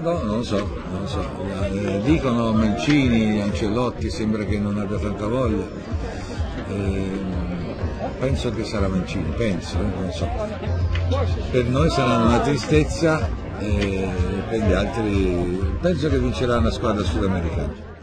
No, non lo so, non lo so. Dicono Mancini, Ancelotti, sembra che non abbia tanta voglia. Penso che sarà Mancini, penso, non so. Per noi sarà una tristezza, per gli altri penso che vincerà una squadra sudamericana.